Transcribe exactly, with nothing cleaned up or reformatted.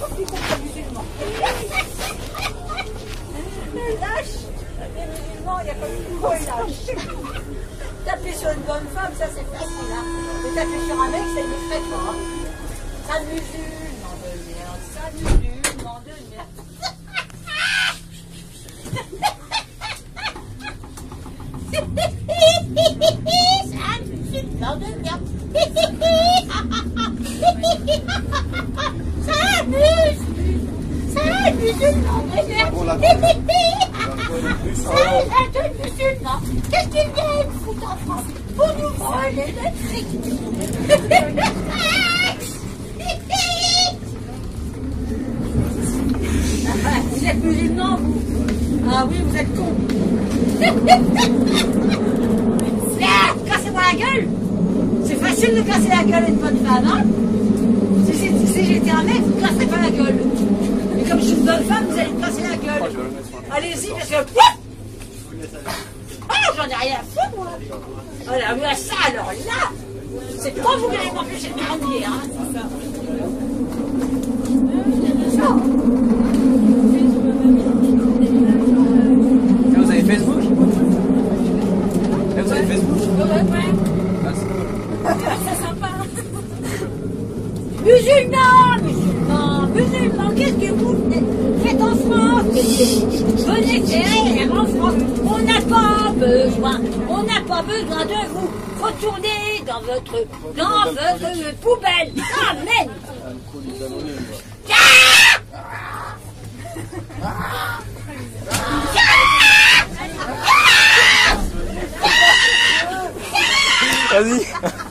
plus contre les musulmans. Les lâches, les musulmans, il y a comme une gros lâche. Taper sur une bonne femme, ça c'est facile. Hein. Mais taper sur un mec, ça ne le ferait pas. Hein. Ça musulman de merde, ça musulman de merde. Ça musulman de merde. Ça amuse. Ça musulman de merde. C'est un musulman. Qu'est-ce qu'ils viennent foutre en France pour nous voler le fric? Vous êtes musulman, vous? Ah oui, vous êtes con. Cassez-moi la gueule. C'est facile de casser la gueule à une bonne femme, hein? Si, si, si j'étais un mec, vous ne cassez pas la gueule. Mais comme je suis une bonne femme, vous allez me casser la gueule. Allez-y, parce que... Ah, j'en ai rien à foutre, moi. Alors, mais ça, alors là, c'est pas vous qui allez m'empêcher de grandir, hein. Ça. Et vous avez Facebook? Et vous avez Facebook? Ouais, ouais. Ah, c'est sympa. Musulmans, musulmans, musulmans, qu'est-ce que vous faites en France? Venez faire en France. On n'a pas besoin, on n'a pas besoin de vous. Retournez dans votre, dans votre poubelle. Amen. vas-y.